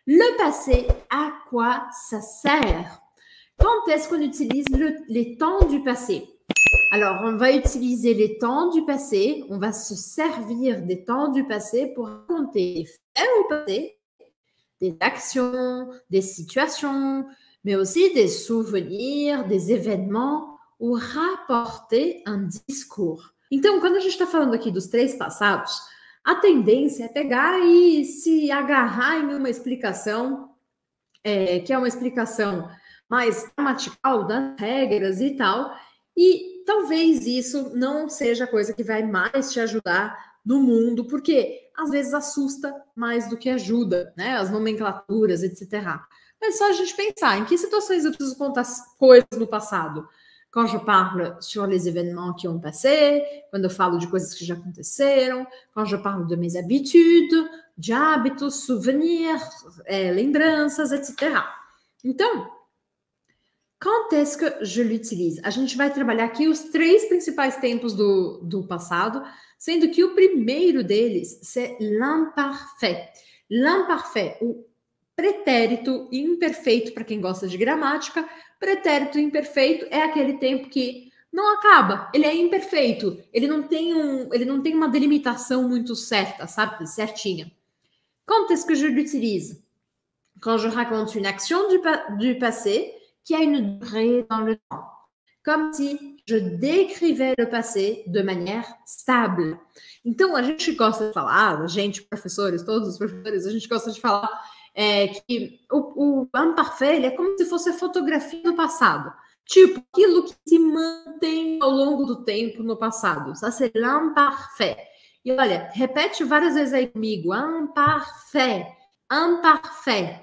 Le passé, à quoi ça sert? Quand est-ce qu'on utilise les temps du passé? Alors, on va utiliser les temps du passé, on va se servir des temps du passé pour raconter des faits au passé, des actions, des situations, mais aussi des souvenirs, des événements, ou rapporter um discours. Então, quando a gente está falando aqui dos três passados, a tendência é pegar e se agarrar em uma explicação, que é uma explicação mais gramatical das regras e tal, e talvez isso não seja a coisa que vai mais te ajudar no mundo, porque às vezes assusta mais do que ajuda, né? As nomenclaturas, etc. Mas só a gente pensar em que situações eu preciso contar coisas no passado. Quand je parle sur les événements qui ont passé, quando eu falo de coisas que já aconteceram, quand je parle de mes habitudes, de hábitos, souvenirs, lembranças, etc. Então, quand est-ce que je l'utilise? A gente vai trabalhar aqui os três principais tempos do passado, sendo que o primeiro deles é l'imparfait. L'imparfait, o pretérito imperfeito, para quem gosta de gramática, pretérito imperfeito é aquele tempo que não acaba, ele é imperfeito, ele não tem uma delimitação muito certa, sabe, certinha. Quand est-ce que je l'utilise? Quand je raconte une action du passé qui a une durée dans le temps. Comme si je décrivais le passé de manière stable. Então, a gente gosta de falar, a gente, professores, todos os professores, a gente gosta de falar que o imparfait é como se fosse a fotografia do passado. Tipo, aquilo que se mantém ao longo do tempo no passado. Ça, c'est l'imparfait. E olha, repete várias vezes aí comigo. Imparfait, imparfait,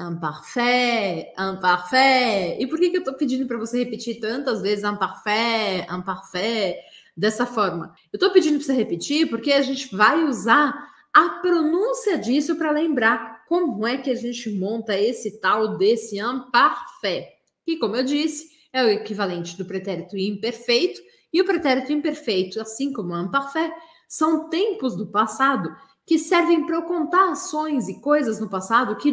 imparfait, imparfait. E por que eu tô pedindo para você repetir tantas vezes imparfait, imparfait, dessa forma? Eu tô pedindo para você repetir porque a gente vai usar a pronúncia disso para lembrar como é que a gente monta esse tal desse imparfait. E como eu disse, é o equivalente do pretérito imperfeito, e o pretérito imperfeito, assim como o imparfait, são tempos do passado que servem para eu contar ações e coisas no passado que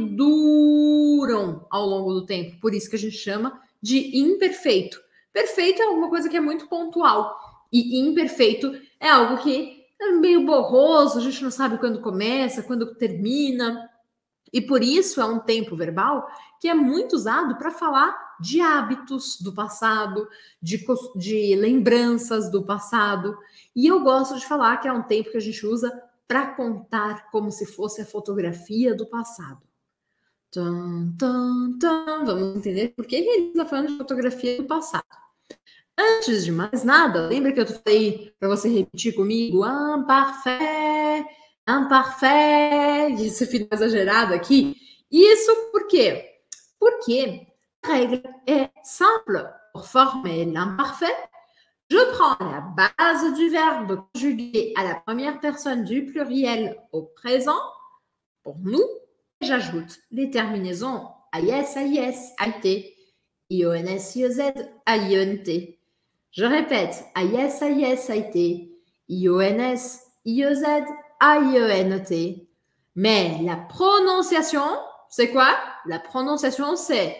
duram ao longo do tempo. Por isso que a gente chama de imperfeito. Perfeito é alguma coisa que é muito pontual, e imperfeito é algo que é meio borroso, a gente não sabe quando começa, quando termina. E por isso é um tempo verbal que é muito usado para falar de hábitos do passado, de lembranças do passado. E eu gosto de falar que é um tempo que a gente usa para contar como se fosse a fotografia do passado. Tum, tum, tum. Vamos entender por que ele está falando de fotografia do passado. Antes de mais nada, lembra que eu falei para você repetir comigo? Imparfait, imparfait. Esse final exagerado aqui. Isso por quê? Porque a regra é simple. Pour former l'imparfait, je prends la base du verbe conjugué à la première personne du pluriel au présent, pour nous, et j'ajoute les terminaisons AIS, AIS, AIT, IONS, IOZ, AIONT. Je répète, AIS, AIS, AIT, IONS, IOZ, AIENT. Mais la prononciation, c'est quoi? La prononciation, c'est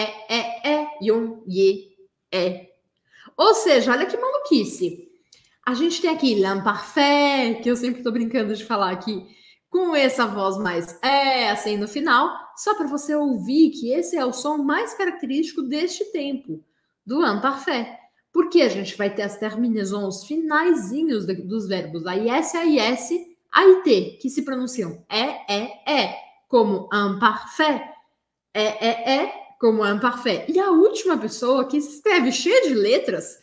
yon, ye, é. Ou seja, olha que maluquice. A gente tem aqui l'imparfait, que eu sempre tô brincando de falar aqui, com essa voz mais assim no final, só para você ouvir que esse é o som mais característico deste tempo, do imparfait. Porque a gente vai ter as terminaisons finaizinhos dos verbos AIS, AIS, AIT, que se pronunciam como imparfait, como imparfait. E a última pessoa que se escreve cheia de letras,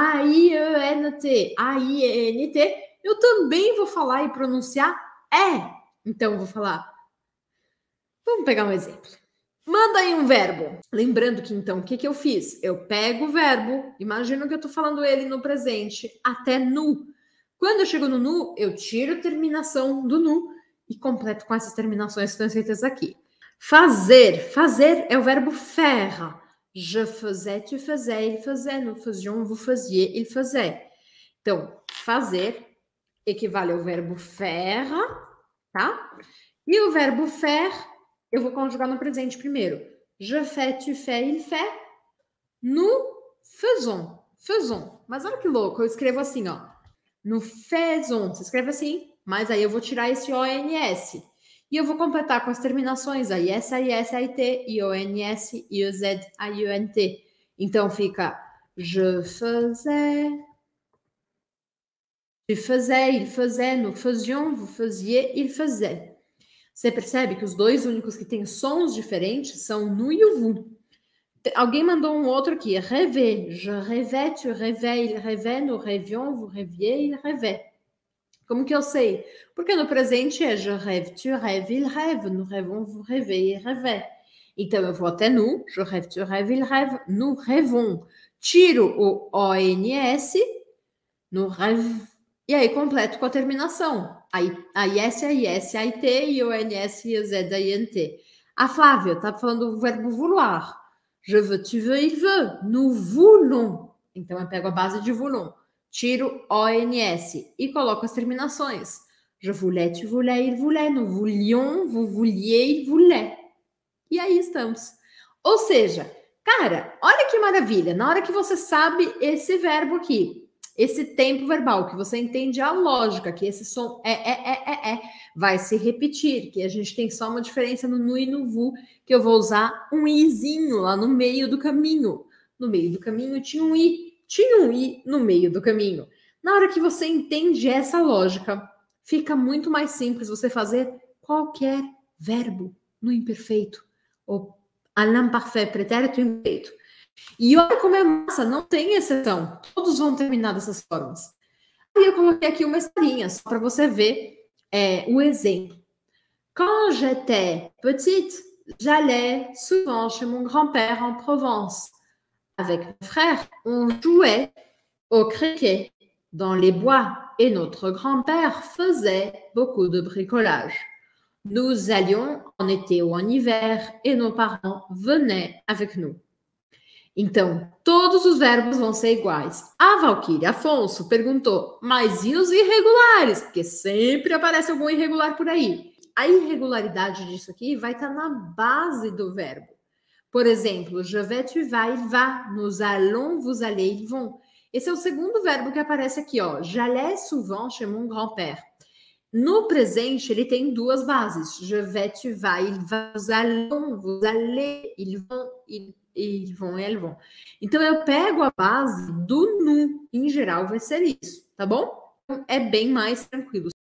AIENT, AIENT, eu também vou falar e pronunciar Então, eu vou falar. Vamos pegar um exemplo. Manda aí um verbo. Lembrando que, então, o que eu fiz? Eu pego o verbo, imagino que eu tô falando ele no presente, até nu. Quando eu chego no nu, eu tiro a terminação do nu e completo com essas terminações que estão escritas aqui. Fazer. Fazer é o verbo faire. Je faisais, tu faisais, il faisait, nous faisions, vous faisiez, il faisait. Então, fazer equivale ao verbo faire, tá? E o verbo faire eu vou conjugar no presente primeiro. Je fais, tu fais, il fait. Nous faisons. Faisons. Mas olha que louco, eu escrevo assim, ó. Nous faisons. Você escreve assim, mas aí eu vou tirar esse ONS. E eu vou completar com as terminações a IS, AIS, AIT, IONS, IOZ, AIONT. Então fica je faisais, tu faisais, il faisait, nous faisions, vous faisiez, il faisait. Você percebe que os dois únicos que têm sons diferentes são o nu e o vu. Alguém mandou um outro aqui, rêver. Je rêvais, tu rêvais, il rêvait, nous rêvions, vous rêviez, il rêvait. Como que eu sei? Porque no presente é je rêve, tu rêves, il rêve, nous rêvons, vous rêvez, il rêvait. Então eu vou até nous, je rêve, tu rêves, il rêve, nous rêvons. Tiro o ONS, nous rêve, e aí completo com a terminação. A IS, a IS, a IT, e o NS, e o Z, a INT. A Flávia está falando do verbo vouloir. Je veux, tu veux, il veut. Nous voulons. Então eu pego a base de voulons. Tiro ONS e coloco as terminações. Je voulais, tu voulais, il voulait. Nous voulions, vous vouliez, il voulait. E aí estamos. Ou seja, cara, olha que maravilha. Na hora que você sabe esse verbo aqui, esse tempo verbal, que você entende a lógica, que esse som vai se repetir, que a gente tem só uma diferença no nu e no vu, que eu vou usar um izinho lá no meio do caminho. No meio do caminho tinha um i no meio do caminho. Na hora que você entende essa lógica, fica muito mais simples você fazer qualquer verbo no imperfeito, ou à l'imparfait, pretérito imperfeito. E olha como é massa, não tem exceção. Todos vão terminar dessas formas. Aí eu coloquei aqui uma historinha, só para você ver o exemplo. Quand j'étais petite, j'allais souvent chez mon grand-père en Provence. Avec mon frère, on jouait au cricket dans les bois et notre grand-père faisait beaucoup de bricolage. Nous allions en été ou en hiver et nos parents venaient avec nous. Então, todos os verbos vão ser iguais. A Valquíria Afonso perguntou, mas e os irregulares? Porque sempre aparece algum irregular por aí. A irregularidade disso aqui vai estar na base do verbo. Por exemplo, je vais, tu vas, il va. Nous allons, vous allez, ils vont. Esse é o segundo verbo que aparece aqui, ó. J'allais souvent chez mon grand-père. No presente, ele tem duas bases. Je vais, tu vas, il va, nous allons, vous allez, ils vont, ils vont, elles vont. Então, eu pego a base do nu. Em geral, vai ser isso, tá bom? Então, é bem mais tranquilo.